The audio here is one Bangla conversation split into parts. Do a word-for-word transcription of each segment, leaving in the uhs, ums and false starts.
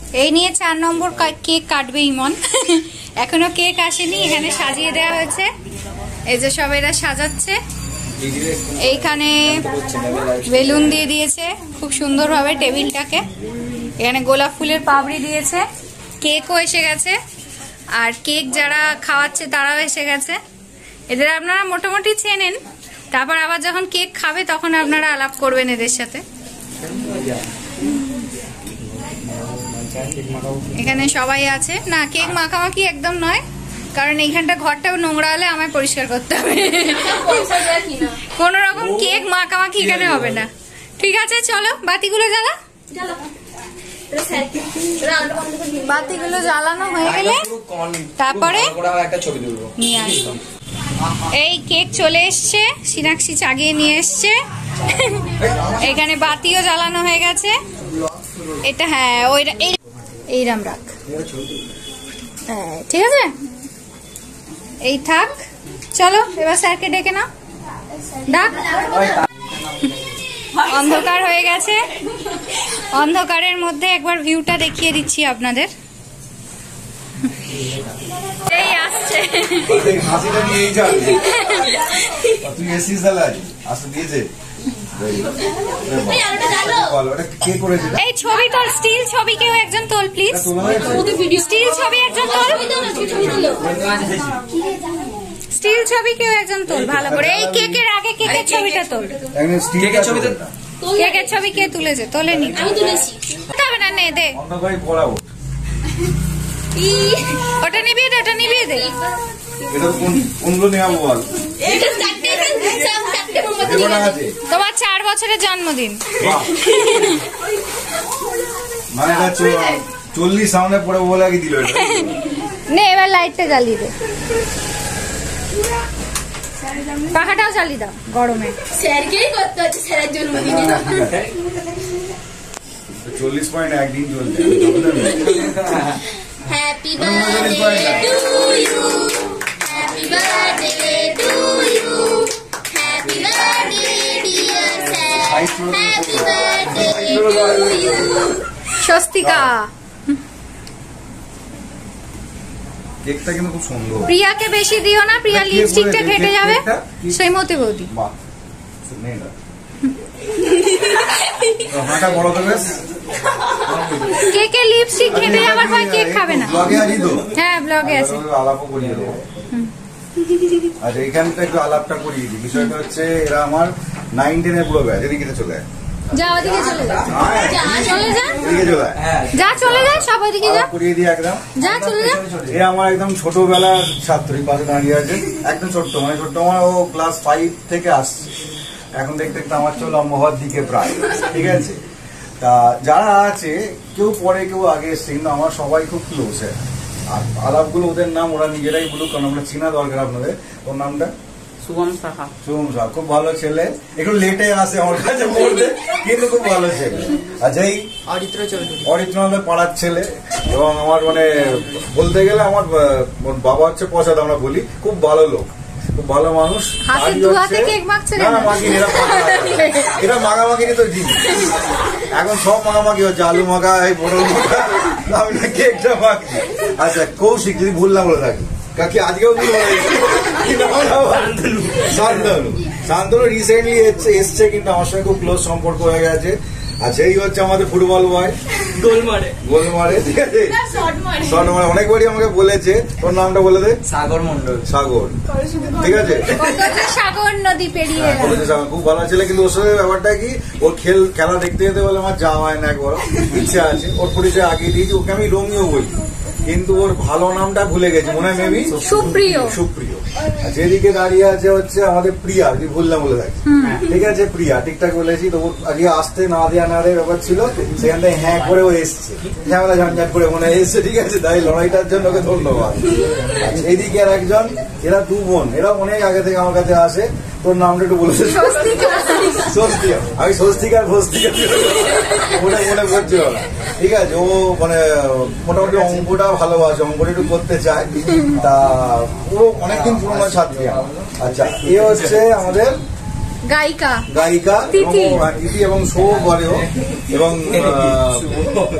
এই নিয়ে চার নম্বর কেক কাটবে ইমন। এখনো কেক আসেনি, এখানে সাজিয়ে দেওয়া হয়েছে। এই যে সব এরা সাজাচ্ছে, এইখানে বেলুন দিয়ে দিয়েছে খুব সুন্দরভাবে টেবিলটাকে। এখানে গোলাপ ফুলের পাপড়ি দিয়েছে, কেকও এসে গেছে, আর কেক যারা খাওয়াচ্ছে তারাও এসে গেছে। এদের আপনারা মোটামুটি চেনেন, তারপর আবার যখন কেক খাবে তখন আপনারা আলাপ করবেন এদের সাথে। এখানে সবাই আছে না, কেক মাখামাখি একদম নয়, কারণ এইখানটা ঘরটাও নোংরা হলে আমায় পরিষ্কার করতে হবে। কোন রকম কেক মাখামাখি এখানে হবে না। ঠিক আছে, চলো বাতিগুলো জ্বালা। বাতিগুলো জ্বালানো হয়ে গেলে তারপরে নিয়ে আসবো। এই কেক চলে এসছে, সিনাক্ষী চাগিয়ে নিয়ে এসছে। এখানে বাতিও জ্বালানো হয়ে গেছে। এটা হ্যাঁ ওই এইরাম রাখ, হ্যাঁ ঠিক আছে, এই থাক। চলো এবার স্যারকে ডেকে নাও, ডাক। অন্ধকার হয়ে গেছে, অন্ধকারের মধ্যে একবার ভিউটা দেখিয়ে দিচ্ছি আপনাদের। এই আসছে, এই ছবি তোল, স্টিল ছবি কেউ একজন তোল প্লিজ, স্টিল ছবি একজন তোল, স্টিল ছবি কেউ একজন তোল ভালো করে। এই কেকের আগে কেকের ছবিটা তোল, কেকের ছবি কে তুলেছে? তোলেনি, আমি তুলেছি। তবে না নে দে, ওটা নিবিয়ে দে, ওটা নিবিয়ে দে। তোমার চার বছরের জন্মদিন, মানে চল্লিশ সামনে পড়ে বলে কি দিল। নে এবার লাইটটা জ্বালিয়ে দে, পাখাটাও জ্বালিয়ে দাও গরমে। স্যারকেই করতে হচ্ছে স্যারের জন্মদিনে। চল্লিশ পয়েন্ট একদিন চলছে। Happy birthday to you, happy birthday to you, happy birthday dear sir, happy birthday to you. Swastika, কেকটা কিন্তু খুব সুন্দর। প্রিয়াকে বেশি দিও না, প্রিয়া লিপস্টিকটা ঘেটে যাবে। শ্রীমতী বৌদি কেকে লিপস্টিক ঘেটে যাবার পর কেক খাবে না। হ্যাঁ ব্লগে আছে, আলাপও করিয়ে দেবো। আচ্ছা এখানটা একটু আলাপটা করিয়ে দিই। বিষয়টা হচ্ছে এরা আমার নাইন টেনের পুরো ব্যাচ, এদিকে চলে যায়। যা ওদিকে চলে যা, চলে যা, এদিকে চলে যা, চলে যা, সব ওদিকে যা, করিয়ে দিই একদম। যা চলে যা। এ আমার একদম ছোটবেলার ছাত্রী, পাশে দাঁড়িয়ে আছে, একদম ছোট্ট, মানে ছোট্ট আমার ও ক্লাস ফাইভ থেকে আসছে। এখন দেখতে দেখতে আমার চল লম্বা হওয়ার দিকে প্রায়, ঠিক আছে। তা যারা আছে কেউ পরে কেউ আগে এসছে, কিন্তু আমার সবাই খুব ক্লোজ। আর আলাপগুলো ওদের নাম ওরা নিজেরাই বলুক, কারণ আমরা চেনা দরকার আপনাদের। ওর নামটা শুভম সাহা। শুভম সাহা খুব ভালো ছেলে, একটু লেটে আসে আমার কাছে পড়তে, কিন্তু খুব ভালো ছেলে। আচ্ছা এই অরিত্র চৌধুরী, অরিত্র আমাদের পাড়ার ছেলে, এবং আমার মানে বলতে গেলে আমার বাবা হচ্ছে প্রসাদ, আমরা বলি, খুব ভালো লোক, খুব ভালো মানুষ। না না মাখি, এরা এরা মাখামাখি তো জিনিস, এখন সব মাখামাখি হচ্ছে, আলু মাখা, এই পটল মাখা, আমি না কেকটা মাখি। আচ্ছা কৌশিক, যদি ভুললাম বলে থাকি, কাকি আজকেও ভুল শান্তনু, শান্তনু রিসেন্টলি এসছে, কিন্তু আমার সঙ্গে খুব ক্লোজ সম্পর্ক হয়ে গেছে। আচ্ছা এই হচ্ছে আমাদের ফুটবল বয়, গোল মারে, গোল মারে, ঠিক আছে, শর্ট মারে। অনেকবারই আমাকে বলেছে, তোর নামটা বলে দে। সাগর মন্ডল। সাগর, ঠিক আছে, সাগর নদী পেরিয়ে খুব ভালো ছেলে। কিন্তু ওর সাথে ব্যাপারটা কি, ওর খেল খেলা দেখতে যেতে বলে আমার যাওয়া হয় না, একবার ইচ্ছা আছে। ওর পরিচয় আগে দিয়েছি, ওকে আমি রোমিও বলি, কিন্তু ওর ভালো নামটা ভুলে গেছি, মনে হয় মেবি সুপ্রিয়। সুপ্রিয়। আচ্ছা এদিকে দাঁড়িয়ে আছে হচ্ছে আমাদের প্রিয়া, যদি ভুললাম বলে থাকি, ঠিক আছে, প্রিয়া ঠিকঠাক বলেছি। তো আজকে আসতে না দেওয়া না দেওয়ার ব্যাপার ছিল, সেখান থেকে হ্যাঁ করে ও এসছে, ঝামেলা ঝঞ্ঝাট করে মনে এসছে, ঠিক আছে, তাই লড়াইটার জন্য ওকে ধন্যবাদ। আচ্ছা এইদিকে আর একজন, এরা দু বোন, এরা অনেক আগে থেকে আমার কাছে আসে। তোর নামটা একটু বলেছে, স্বস্তিকা। আমি স্বস্তিকার ভস্তিকা ওটা মনে করছি ওরা, ঠিক আছে। ও মানে মোটামুটি অঙ্কটা ভালোবাসে, অঙ্কটা একটু করতে চায়, তা ও অনেকদিন পুরোনো ছাত্রী। আচ্ছা এ হচ্ছে আমাদের গায়িকা, গায়িকা তিথি এবং শো করেও, এবং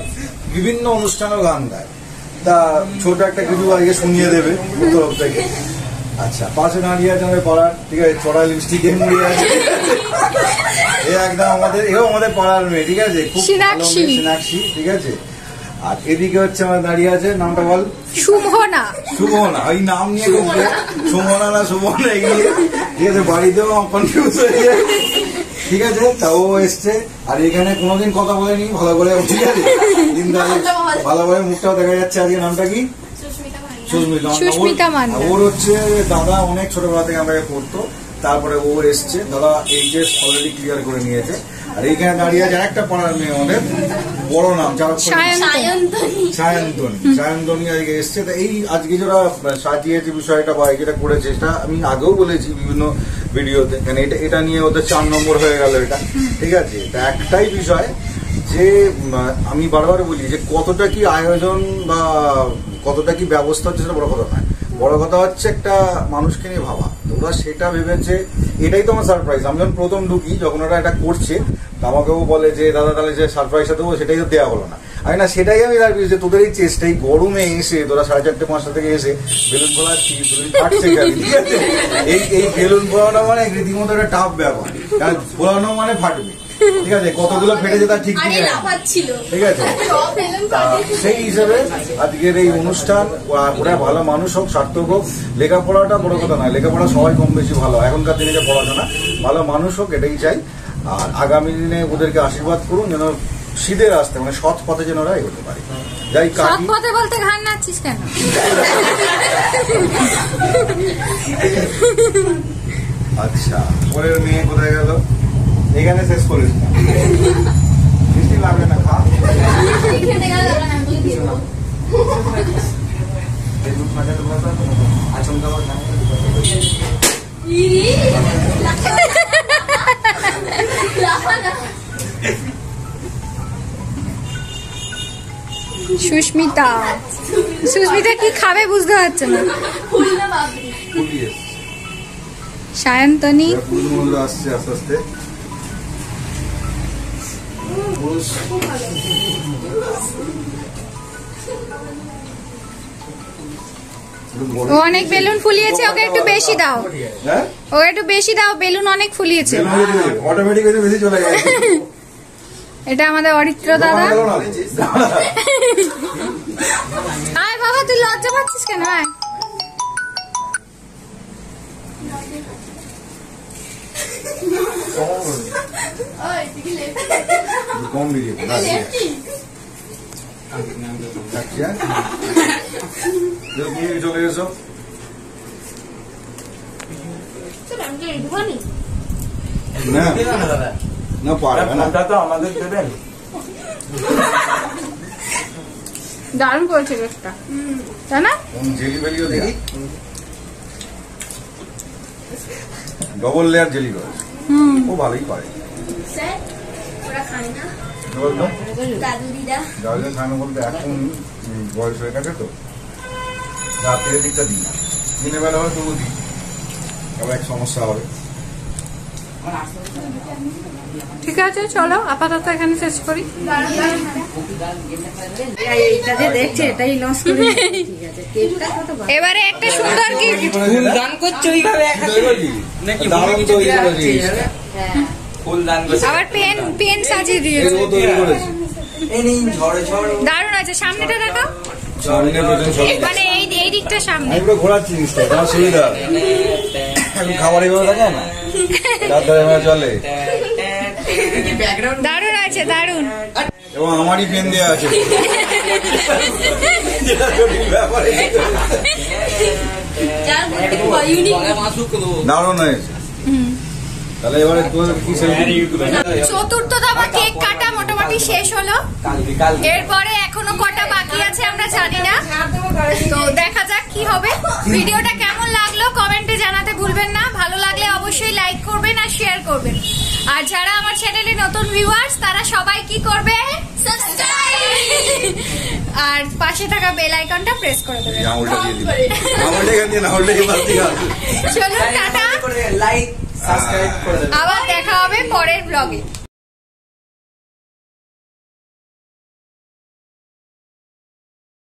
বিভিন্ন অনুষ্ঠানেও গান গায়। তা ছোট একটা কিছু আজকে শুনিয়ে দেবে তরফ থেকে। আচ্ছা, পাশে দাঁড়িয়ে আছে আমাদের পাড়ার, ঠিক আছে, চড়া লিপস্টিক এমনি আছে, এ একদম আমাদের, এও আমাদের পাড়ার মেয়ে, ঠিক আছে, খুব ভালো মেয়ে, সোনাক্ষী, ঠিক আছে। আর এদিকে হচ্ছে আমার দাঁড়িয়ে আছে, নামটা বল? শুভনা। শুভনা, ওই নাম নিয়ে খুব শুভনা না শুভনা এগিয়ে, ঠিক আছে, বাড়িতেও কনফিউজ হয়ে যায়, ঠিক আছে। তা ও এসছে, আর এখানে কোনোদিন কথা বলেনি ভালো করে, ঠিক আছে, ভালো করে মুখটাও দেখা যাচ্ছে। আজকে নামটা কি? সুস্মিতা। ওর হচ্ছে দাদা অনেক ছোটবেলা থেকে আমাকে পড়তো, তারপরে ও এসছে, দাদা এইচএস অলরেডি ক্লিয়ার করে নিয়েছে। আর এইখানে দাঁড়িয়ে আছে একটা পাড়ার মেয়ে, অনেক বড় নাম, সায়ন্তনী। সায়ন্তনী আজকে এসছে। তা এই আজকে যারা সাজিয়েছে বিষয়টা বা যেটা করেছে, সেটা আমি আগেও বলেছি বিভিন্ন ভিডিওতে, মানে এটা এটা নিয়ে ওদের চার নম্বর হয়ে গেল এটা, ঠিক আছে। তা একটাই বিষয় যে আমি বারবার বলি যে কতটা কি আয়োজন বা কতটা কি ব্যবস্থা হচ্ছে সেটা বড় কথা নয়, বড় কথা হচ্ছে একটা মানুষকে নিয়ে ভাবা। ওরা সেটা ভেবেছে, এটাই তো আমার সারপ্রাইজ। আমি যখন প্রথম ঢুকি, যখন ওরা এটা করছে, আমাকেও বলে যে দাদা তাহলে যে সারপ্রাইজটা দেবো, সেটাই তো দেওয়া হলো না। আমি না, সেটাই আমি দাঁড়িয়ে যে তোদের এই চেষ্টাই গরমে এসে তোরা সাড়ে চারটে পাঁচটা থেকে এসে বেলুন ফোলাচ্ছি, বেলুন ফাটছে, ঠিক আছে। এই এই বেলুন ফোলানো মানে রীতিমতো একটা টাফ ব্যাপার, কারণ ফোলানো মানে ফাটবে, ঠিক আছে, কতগুলো ফেটেছে তার ঠিক ঠিক ঠিক আছে। সেই হিসেবে আজকের এই অনুষ্ঠান, ওরা ভালো মানুষ হোক, সার্থক হোক, লেখাপড়াটা বড় কথা নয়, লেখাপড়া সবাই কম বেশি ভালো, এখনকার দিনে যে পড়াশোনা, ভালো মানুষ হোক, এটাই চাই। আর আগামী দিনে ওদেরকে আশীর্বাদ করুন যেন শীতের আসতে, মানে সৎ পথে যেন ওরা এগোতে পারে। যাই সৎ পথে বলতে ঘাড় নাচ্ছিস কেন? আচ্ছা, পরের মেয়ে কোথায় গেল? এখানে শেষ করিস না, বৃষ্টি লাগবে না, খা। সুস্মিতা, সুস্মিতা কি খাবে বুঝতে পারছে না। সায়ন্তনী আসছে আস্তে আস্তে। ও অনেক বেলুন ফুলিয়েছে, ওকে একটু বেশি দাও, ওকে একটু বেশি দাও, বেলুন অনেক ফুলিয়েছে। অটোমেটিক বেশি চলে গেছে। এটা আমাদের অরিত্র দাদা। আয় বাবা, তুই লজ্জা পাচ্ছিস কেন? আয়। কম দিকে চলে এসো। না না, পারবে না, আমাদের দেবেন। দারুণ করেছে কেকটা, তাই না? জেলি বেলিও দেখি, ডবল লেয়ার জেলি করে, ও ভালোই পারে। দাদুদের খানো বলতে এখন বয়স হয়ে গেছে তো, রাতের দিকটা দিই না, দিনের বেলা হবে তবু দিই, আবার এক সমস্যা হবে। ঠিক আছে, চলো আপাতত এখানে শেষ করি। এবারে একটা সুন্দর গিফট দান করছো, এইভাবে আবার পেন পেন সাজিয়ে দিয়েছে, দারুণ আছে। সামনেটা দেখো, মানে এই এই দিকটা সামনে ঘোরাচ্ছি জিনিসটা, তোমার সুবিধা। খাবার এইভাবে থাকে না, চলে। দারুণ আছে, দারুণ। এবং আমারই পেন দেওয়া আছে, দারুণ হয়েছে। তাহলে এবারে চতুর্থ দফা কেক কাটা মোটামুটি শেষ হলো, এরপরে এখনো কটা বাকি আছে আমরা জানি না, তো দেখা যাক কি হবে। ভিডিওটা কেমন লাগলো কমেন্টে জানাতে ভুলবেন না, ভালো লাগলে অবশ্যই লাইক করবেন আর শেয়ার করবেন। আর যারা আমার চ্যানেলে নতুন ভিউয়ার্স, তারা সবাই কি করবে? সাবস্ক্রাইব আর পাশে থাকা বেল আইকনটা প্রেস করে দেবেন। চলুন টাটা, লাইক সাবস্ক্রাইব করে দেবেন। আবার দেখা হবে পরের ব্লগে।